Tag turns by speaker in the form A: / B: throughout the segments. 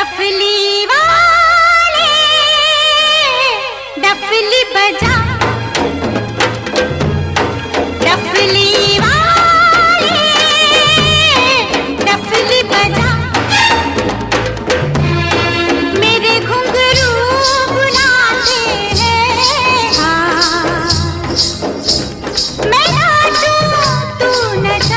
A: डफली वाले डफली बजा, डफली वाले डफली बजा, मेरे घुंघरू बुलाते हैं। हाँ मैं नाचूं तू नचा,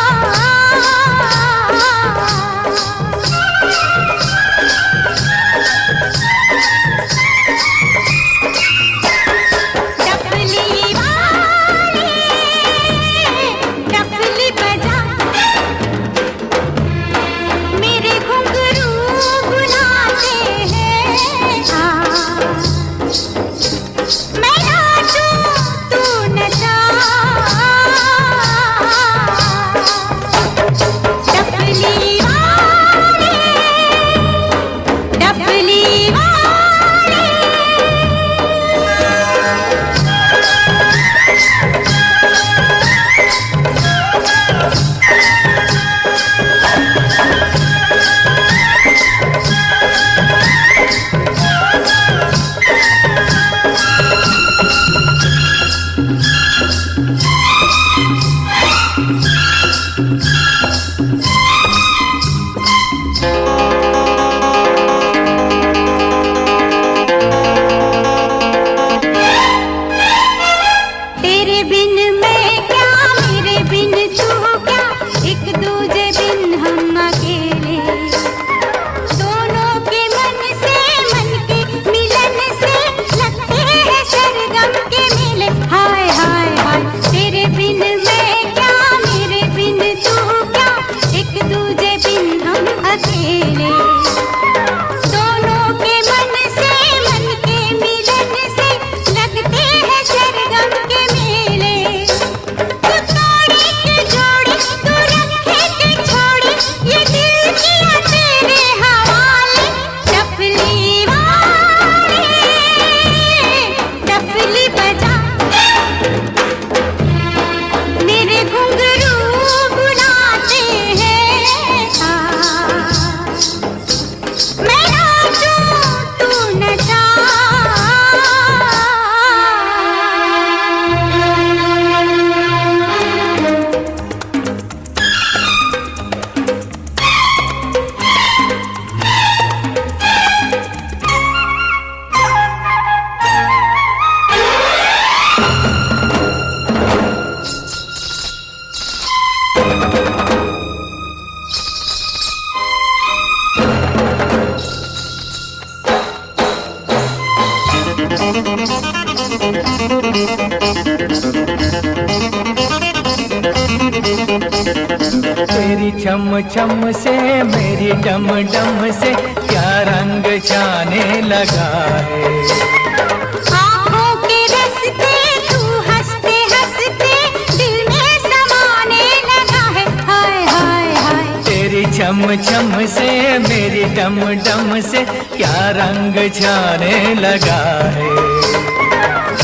B: तेरी छम छम से मेरी डम डम से क्या रंग जाने लगा है।
A: आँखों के रस्ते तू हंसते हंसते दिल में समाने लगा है। हाय हाय हाय
B: तेरी छम छम से मेरी डम डम से क्या रंग जाने लगा है।